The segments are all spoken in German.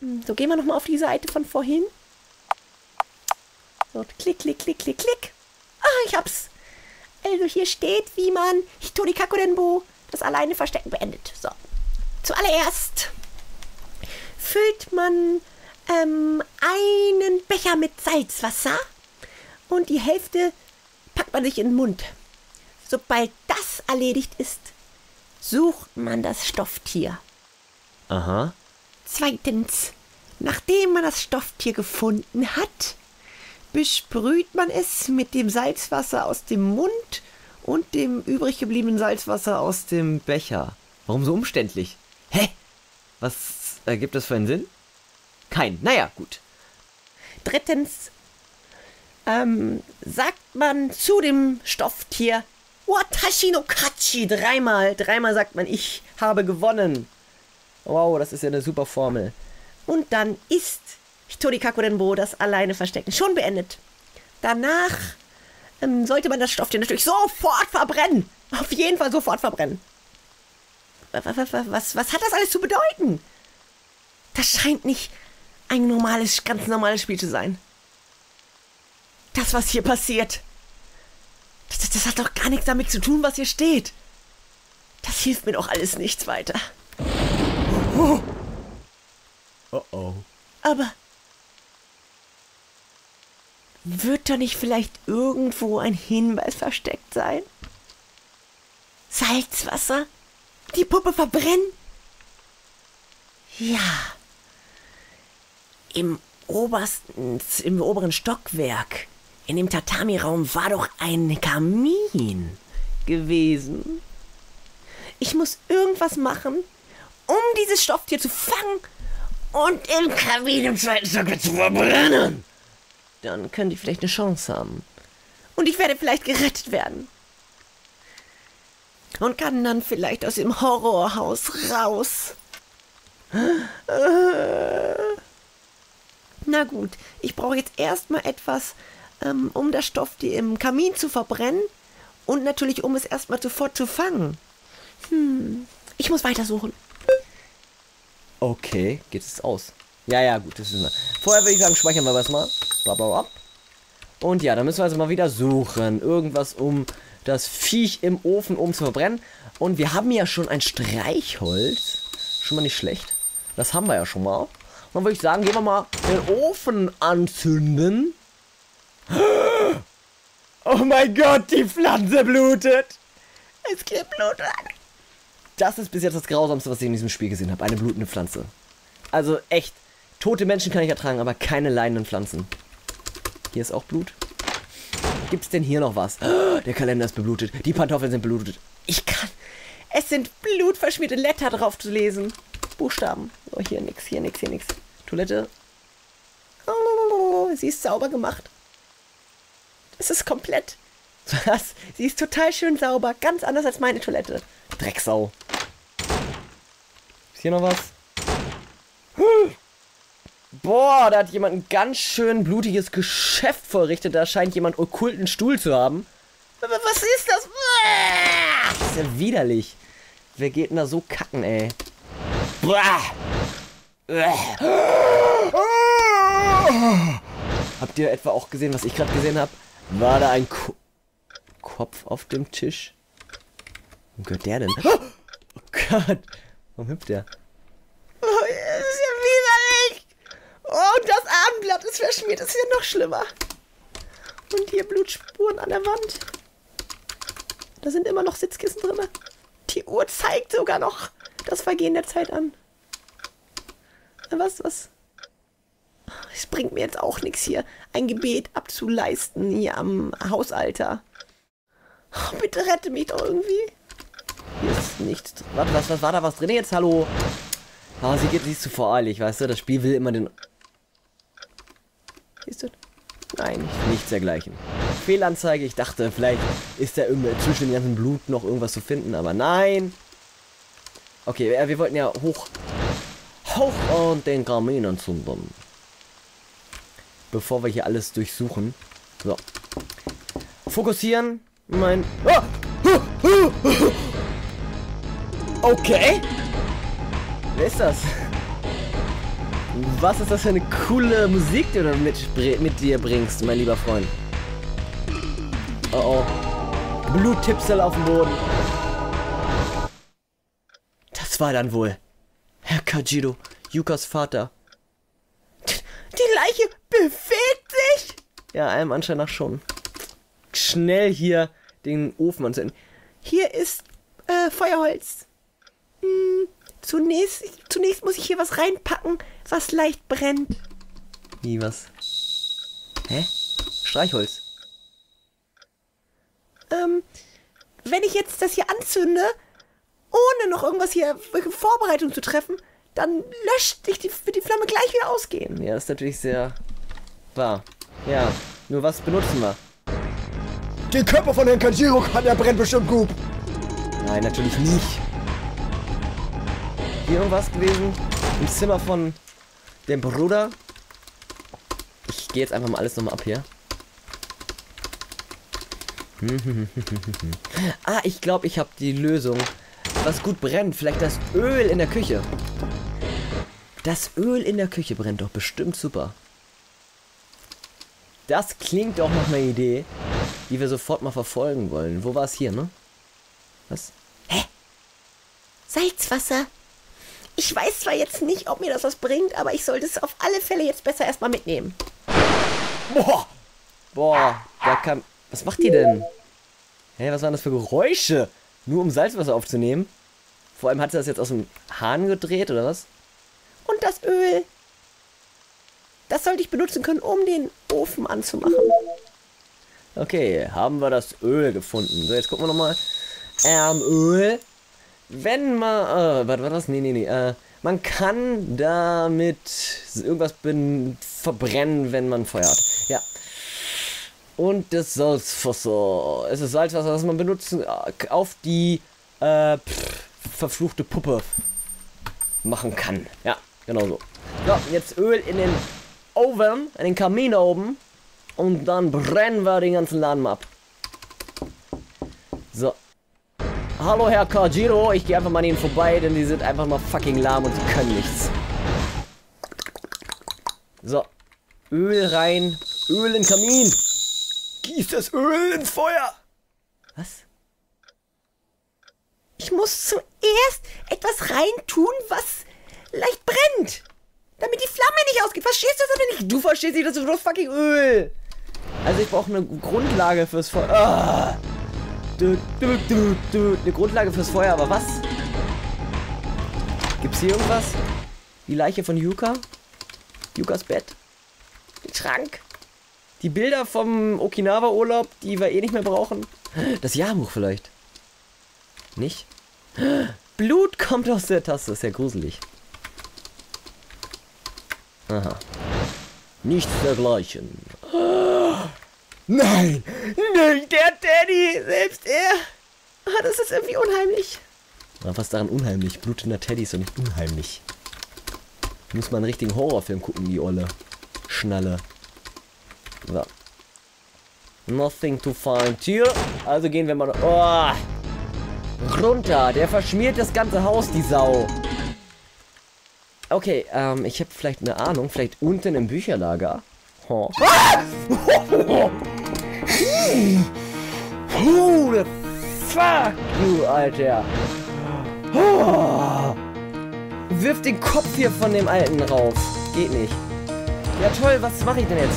So, gehen wir nochmal auf die Seite von vorhin. So, klick, klick, klick, klick, klick. Ah, ich hab's. Also hier steht, wie man Hitori Kakurenbo, das alleine Verstecken, beendet. So, zuallererst füllt man einen Becher mit Salzwasser und die Hälfte packt man sich in den Mund. Sobald das erledigt ist, sucht man das Stofftier. Aha. Zweitens, nachdem man das Stofftier gefunden hat, besprüht man es mit dem Salzwasser aus dem Mund Und dem übrig gebliebenen Salzwasser aus dem Becher. Warum so umständlich? Hä? Was ergibt das für einen Sinn? Kein. Naja, gut. Drittens, sagt man zu dem Stofftier Watashi no Kachi dreimal. Dreimal sagt man, ich habe gewonnen. Wow, das ist ja eine super Formel. Und dann ist Hitori Kakurenbo, das alleine Verstecken, schon beendet. Danach sollte man das Stofftier natürlich sofort verbrennen. Auf jeden Fall sofort verbrennen. Was hat das alles zu bedeuten? Das scheint nicht ein ganz normales Spiel zu sein. Das, was hier passiert, das hat doch gar nichts damit zu tun, was hier steht. Das hilft mir doch alles nichts weiter. Oh. Aber wird da nicht vielleicht irgendwo ein Hinweis versteckt sein? Salzwasser? Die Puppe verbrennen? Ja. Im oberen Stockwerk, in dem Tatami-Raum, war doch ein Kamin gewesen. Ich muss irgendwas machen, um dieses Stofftier zu fangen und im Kamin im zweiten Stock zu verbrennen. Dann können die vielleicht eine Chance haben. Und ich werde vielleicht gerettet werden. Und kann dann vielleicht aus dem Horrorhaus raus. Na gut, ich brauche jetzt erstmal etwas, um das Stofftier im Kamin zu verbrennen. Und natürlich, um es erstmal sofort zu fangen. Ich muss weitersuchen. Okay, geht es aus. Ja, gut, das ist mal. Vorher würde ich sagen, speichern wir das mal. Blablabla. Und ja, dann müssen wir also mal wieder suchen. Irgendwas, um das Viech im Ofen oben zu verbrennen. Und wir haben ja schon ein Streichholz. Schon mal nicht schlecht. Das haben wir ja schon mal. Und dann würde ich sagen, gehen wir mal den Ofen anzünden. Oh mein Gott, die Pflanze blutet. Es gibt Blut an. Das ist bis jetzt das Grausamste, was ich in diesem Spiel gesehen habe. Eine blutende Pflanze. Also echt, tote Menschen kann ich ertragen, aber keine leidenden Pflanzen. Hier ist auch Blut. Gibt's denn hier noch was? Der Kalender ist beblutet. Die Pantoffeln sind beblutet. Es sind blutverschmierte Letter drauf zu lesen. Buchstaben. Oh, hier nix. Toilette. Oh, sie ist sauber gemacht. Es ist komplett. Was? Sie ist total schön sauber. Ganz anders als meine Toilette. Drecksau. Ist hier noch was? Boah, da hat jemand ein ganz schön blutiges Geschäft verrichtet. Da scheint jemand okkulten Stuhl zu haben. Was ist das? Das ist ja widerlich. Wer geht denn da so kacken, ey? Habt ihr etwa auch gesehen, was ich gerade gesehen habe? War da ein Kopf auf dem Tisch? Wo gehört der denn? Oh Gott. Warum hüpft der? Oh, das ist ja widerlich. Oh, und das Abendblatt ist verschmiert. Das ist ja noch schlimmer. Und hier Blutspuren an der Wand. Da sind immer noch Sitzkissen drin. Die Uhr zeigt sogar noch das Vergehen der Zeit an. Was? Es bringt mir jetzt auch nichts hier, ein Gebet abzuleisten hier am Hausalter. Oh, bitte rette mich doch irgendwie. Hier ist nichts. Warte, was war da was drin jetzt? Hallo? Ah, sie ist zu voreilig, weißt du? Das Spiel will immer den... Siehst du? Nein. Nichts dergleichen. Fehlanzeige, ich dachte, vielleicht ist da zwischen dem ganzen Blut noch irgendwas zu finden, aber nein. Okay, wir wollten ja hoch und den Kamin anzünden. Bevor wir hier alles durchsuchen. So. Fokussieren. Okay. Wer ist das? Was ist das für eine coole Musik, die du mit dir bringst, mein lieber Freund? Oh oh. Bluttipsel auf dem Boden. Das war dann wohl Herr Kajiro, Yukas Vater. Die Leiche bewegt sich! Ja, allem Anschein nach schon. Schnell hier den Ofen anzünden. Hier ist Feuerholz. Zunächst muss ich hier was reinpacken, was leicht brennt. Wie, was? Hä? Streichholz. Wenn ich jetzt das hier anzünde, ohne noch irgendwas hier Vorbereitung zu treffen, dann wird die Flamme gleich wieder ausgehen. Ja, das ist natürlich sehr wahr. Ja, nur was benutzen wir? Den Körper von Herrn Kanjiro, der brennt bestimmt gut. Nein, natürlich nicht. Hier irgendwas gewesen? Im Zimmer von dem Bruder? Ich gehe jetzt einfach mal alles nochmal ab hier. Ah, ich glaube, ich habe die Lösung. Was gut brennt, vielleicht das Öl in der Küche. Das Öl in der Küche brennt doch bestimmt super. Das klingt doch nach einer Idee, die wir sofort mal verfolgen wollen. Wo war es hier, ne? Was? Hä? Salzwasser? Ich weiß zwar jetzt nicht, ob mir das was bringt, aber ich sollte es auf alle Fälle jetzt besser erstmal mitnehmen. Boah! Boah, da kam... Was macht die denn? Hä, was waren das für Geräusche? Nur um Salzwasser aufzunehmen? Vor allem hat sie das jetzt aus dem Hahn gedreht, oder was? Und das Öl. Das sollte ich benutzen können, um den Ofen anzumachen. Okay, haben wir das Öl gefunden. So, jetzt gucken wir nochmal. Öl. Wenn man... was war das? Nee. Man kann damit irgendwas verbrennen, wenn man Feuer hat. Ja. Und das Salzwasser. Es ist Salzwasser, das man benutzt auf die verfluchte Puppe machen kann. Ja, genau so. So, jetzt Öl in den Ofen, in den Kamin oben. Und dann brennen wir den ganzen Laden mal ab. So. Hallo Herr Kajiro, ich gehe einfach mal an ihnen vorbei, denn die sind einfach mal fucking lahm und die können nichts. So. Öl rein. Öl in den Kamin. Gieß das Öl ins Feuer. Was? Ich muss zuerst etwas reintun, was leicht brennt. Damit die Flamme nicht ausgeht. Verstehst du das oder nicht? Du verstehst nicht, das ist bloß fucking Öl. Also ich brauche eine Grundlage fürs Feuer. Ah. Eine Grundlage fürs Feuer, aber was? Gibt's hier irgendwas? Die Leiche von Yuka? Yukas Bett? Den Schrank? Die Bilder vom Okinawa-Urlaub, die wir eh nicht mehr brauchen? Das Jahrbuch vielleicht? Nicht? Blut kommt aus der Tasse, ist ja gruselig. Aha. Nichts dergleichen. Nein! Nein, der Teddy! Selbst er! Ah, das ist irgendwie unheimlich. Aber was daran unheimlich? Blut in der Teddy ist doch nicht unheimlich. Muss man einen richtigen Horrorfilm gucken, die olle Schnalle. So. Nothing to find here. Also gehen wir mal... Oh! Runter! Der verschmiert das ganze Haus, die Sau. Okay, ich habe vielleicht eine Ahnung. Vielleicht unten im Bücherlager. Oh. Who the fuck, you, Alter? Oh. Wirf den Kopf hier von dem Alten rauf. Geht nicht. Ja toll, was mache ich denn jetzt?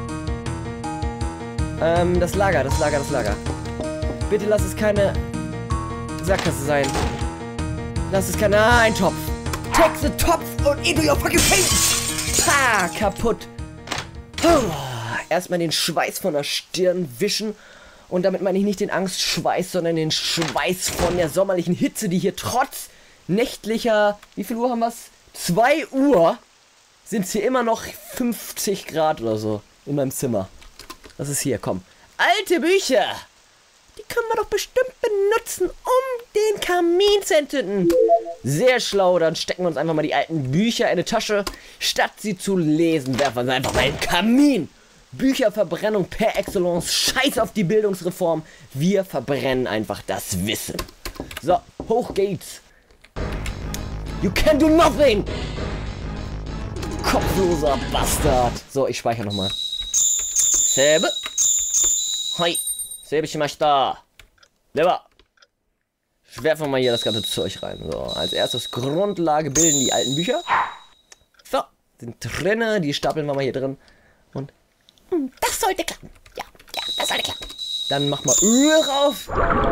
Das Lager. Bitte lass es keine Sackgasse sein. Lass es keine... Ah, ein Topf. Take the Topf und into your fucking face. Pah, kaputt. Erstmal den Schweiß von der Stirn wischen. Und damit meine ich nicht den Angstschweiß, sondern den Schweiß von der sommerlichen Hitze, die hier trotz nächtlicher... Wie viel Uhr haben wir es? 2 Uhr sind es hier immer noch 50 Grad oder so in meinem Zimmer. Was ist hier? Komm. Alte Bücher! Die können wir doch bestimmt benutzen, um den Kamin zu entzünden. Sehr schlau, dann stecken wir uns einfach mal die alten Bücher in eine Tasche. Statt sie zu lesen, werfen wir sie einfach mal in den Kamin. Bücherverbrennung per Excellence. Scheiß auf die Bildungsreform. Wir verbrennen einfach das Wissen. So, hoch geht's. You can do nothing! kopfloser Bastard. So, ich speichere nochmal. Säbe. Hi. Säbeshimashita. Leber. Werfen wir mal hier das ganze Zeug rein. So, als erstes Grundlage bilden die alten Bücher. So, sind drinne. Die stapeln wir mal hier drin. Und Das sollte klappen. Ja, das sollte klappen. dann mach mal Öl rauf.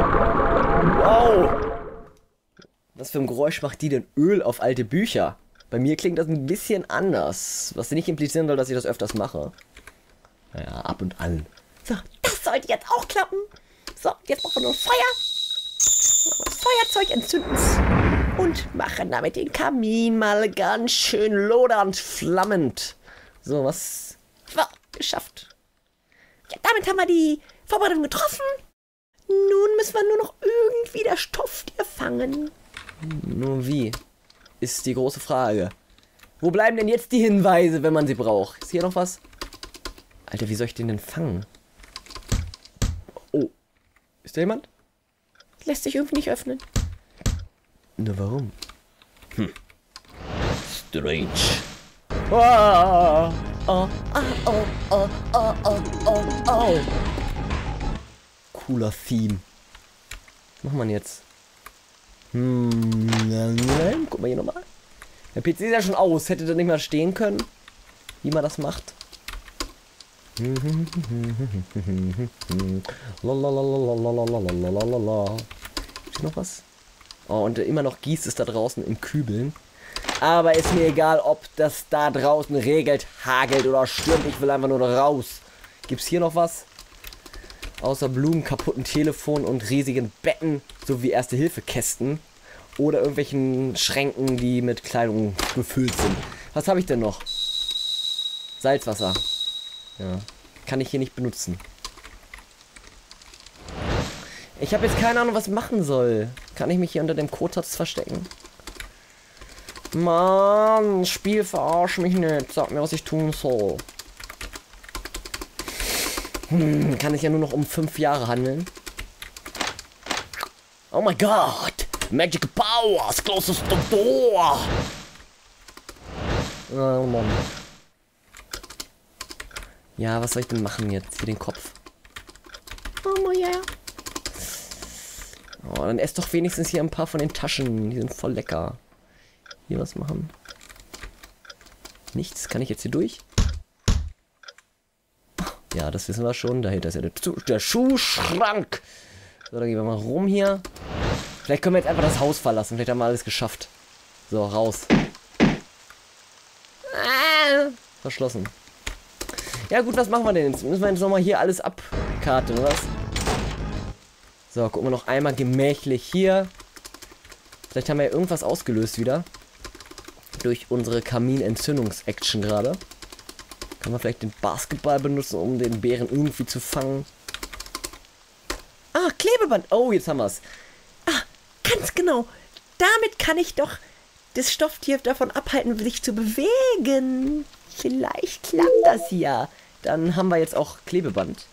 Wow. Was für ein Geräusch macht die denn Öl auf alte Bücher? Bei mir klingt das ein bisschen anders. Was nicht implizieren soll, dass ich das öfters mache. Naja, ab und an. So, das sollte jetzt auch klappen. So, jetzt brauchen wir nur Feuer. Das Feuerzeug entzünden und machen damit den Kamin mal ganz schön lodernd, flammend. So, was? So, geschafft. Ja, damit haben wir die Vorbereitung getroffen. Nun müssen wir nur noch irgendwie das Stofftier fangen. Nun wie? Ist die große Frage. Wo bleiben denn jetzt die Hinweise, wenn man sie braucht? Ist hier noch was? Alter, wie soll ich den denn fangen? Oh. Ist da jemand? Lässt sich irgendwie nicht öffnen. Na, warum? Strange. Oh, oh, oh, oh, oh, oh, oh, oh. Cooler Theme. Was macht man jetzt? Guck mal hier nochmal. Der PC ist ja schon aus. Hätte da nicht mal stehen können, wie man das macht. Ist noch was? Oh, und immer noch gießt es da draußen in Kübeln. Aber ist mir egal, ob das da draußen regelt, hagelt oder stürmt. Ich will einfach nur raus. Gibt's hier noch was? Außer Blumen, kaputten Telefon und riesigen Betten sowie Erste-Hilfe-Kästen. Oder irgendwelchen Schränken, die mit Kleidung gefüllt sind. Was habe ich denn noch? Salzwasser. Ja. Kann ich hier nicht benutzen. Ich habe jetzt keine Ahnung, was ich machen soll. Kann ich mich hier unter dem Kotatz verstecken? Mann, Spiel, verarsch mich nicht. Sag mir, was ich tun soll. Kann ich ja nur noch um 5 Jahre handeln. Oh my God. Magic powers, closest the door. Oh Mann. Ja, was soll ich denn machen jetzt? Hier den Kopf. Oh ja. Oh, dann esst doch wenigstens hier ein paar von den Taschen. Die sind voll lecker. Hier was machen. Nichts. Kann ich jetzt hier durch? Ja, das wissen wir schon. Dahinter ist ja der Schuhschrank. So, dann gehen wir mal rum hier. Vielleicht können wir jetzt einfach das Haus verlassen. Vielleicht haben wir alles geschafft. So, raus. Verschlossen. Ja gut, was machen wir denn jetzt? Müssen wir jetzt nochmal hier alles abkarten, oder was? So, gucken wir noch einmal gemächlich hier. Vielleicht haben wir ja irgendwas ausgelöst wieder. Durch unsere Kaminentzündungs-Action gerade. Kann man vielleicht den Basketball benutzen, um den Bären irgendwie zu fangen. Ah, Klebeband. Oh, jetzt haben wir es. Ah, ganz genau. Damit kann ich doch das Stofftier davon abhalten, sich zu bewegen. Vielleicht klappt das ja. Dann haben wir jetzt auch Klebeband.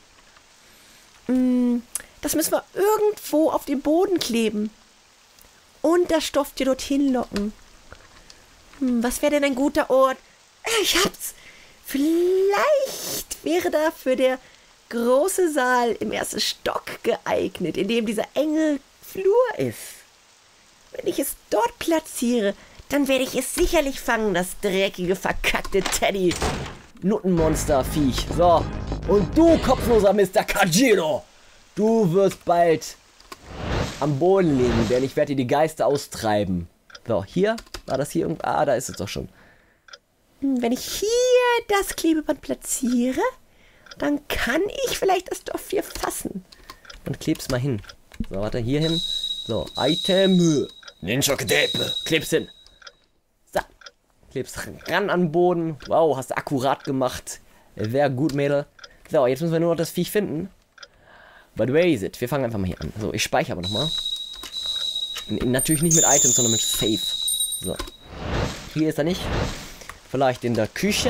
Das müssen wir irgendwo auf den Boden kleben. Und das Stofftier dorthin locken. Was wäre denn ein guter Ort? Ich hab's. Vielleicht wäre dafür der große Saal im ersten Stock geeignet, in dem dieser enge Flur ist. Wenn ich es dort platziere, dann werde ich es sicherlich fangen, das dreckige, verkackte Teddy. Nuttenmonster-Viech. So. Und du, kopfloser Mr. Kajiro. Du wirst bald am Boden liegen, denn ich werde dir die Geister austreiben. So, hier? War das hier irgendwo? Ah, da ist es doch schon. Wenn ich hier das Klebeband platziere, dann kann ich vielleicht das Stofftier fassen. Und kleb's mal hin. So, warte, hier hin. So, Item. Ninja Gedepe. Kleb's hin. So. Kleb's ran an den Boden. Wow, hast du akkurat gemacht. Wäre gut, Mädel. So, jetzt müssen wir nur noch das Viech finden. But where is it? Wir fangen einfach mal hier an. So, ich speichere aber nochmal. Natürlich nicht mit Items, sondern mit Save. So. Hier ist er nicht. Vielleicht in der Küche.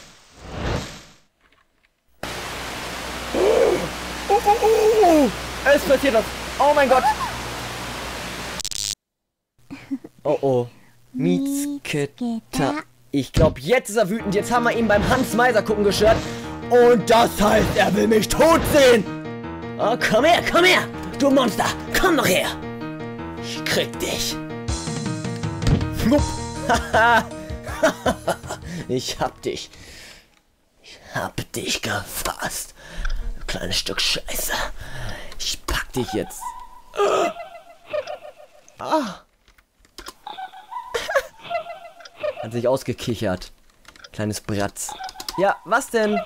Es passiert was. Oh mein Gott. Oh oh. Mitsketa. Ich glaube, jetzt ist er wütend. Jetzt haben wir ihn beim Hans Meiser gucken gestört. Und das heißt, er will mich tot sehen. Oh, komm her, du Monster. Komm doch her. Ich krieg dich. Flupp. Ich hab dich. Ich hab dich gefasst. Du kleines Stück Scheiße. Ich pack dich jetzt. Ah. Hat sich ausgekichert. Kleines Bratz. Ja, was denn?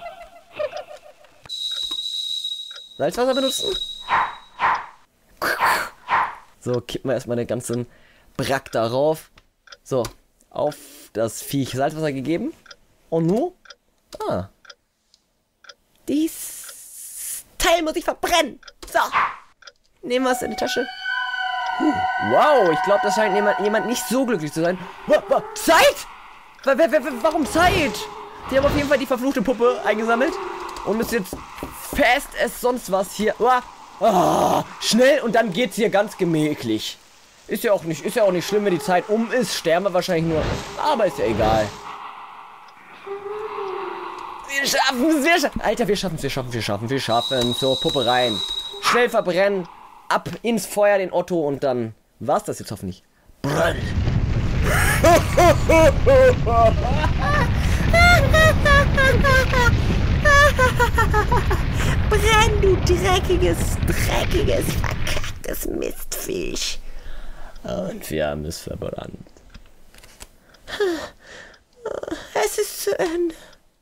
Salzwasser benutzen? So, kippen wir erstmal den ganzen Brack darauf. So, auf das Viech Salzwasser gegeben. Und nun? Ah. Dies Teil muss ich verbrennen. So. Nehmen wir es in die Tasche. Wow, ich glaube, das scheint jemand nicht so glücklich zu sein. Zeit? Warum Zeit? Die haben auf jeden Fall die verfluchte Puppe eingesammelt. Und müssen jetzt fest es sonst was hier. Schnell und dann geht's hier ganz gemächlich. Ist ja auch nicht schlimm, wenn die Zeit um ist. Sterben wir wahrscheinlich nur. Aber ist ja egal. Wir schaffen. Alter, wir schaffen. So, Puppe rein. Schnell verbrennen. Ab ins Feuer den Otto und dann war's das jetzt hoffentlich. Brenn. Brenn, du dreckiges, verkacktes Mistviech. Und wir haben es verbrannt. Es ist zu Ende.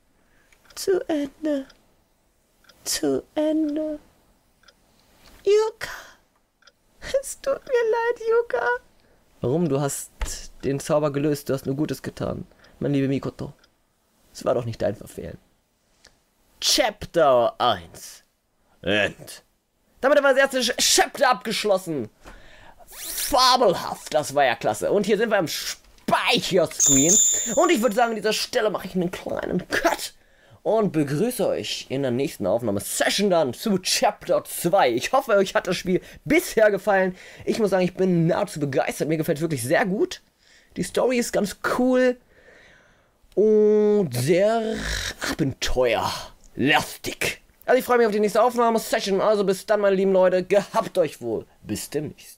Zu Ende. Yuka. Es tut mir leid, Yuka. Warum? Du hast den Zauber gelöst. Du hast nur Gutes getan. Mein lieber Mikoto. Es war doch nicht dein Verfehlen. Chapter 1. End. Damit haben wir das erste Chapter abgeschlossen. Fabelhaft. Das war ja klasse. Und hier sind wir am Speicherscreen. Und ich würde sagen, an dieser Stelle mache ich einen kleinen Cut. Und begrüße euch in der nächsten Aufnahmesession dann zu Chapter 2. Ich hoffe, euch hat das Spiel bisher gefallen. Ich muss sagen, ich bin nahezu begeistert. Mir gefällt es wirklich sehr gut. Die Story ist ganz cool. Und sehr abenteuerlastig. Also ich freue mich auf die nächste Aufnahmesession. Also bis dann, meine lieben Leute. Gehabt euch wohl. Bis demnächst.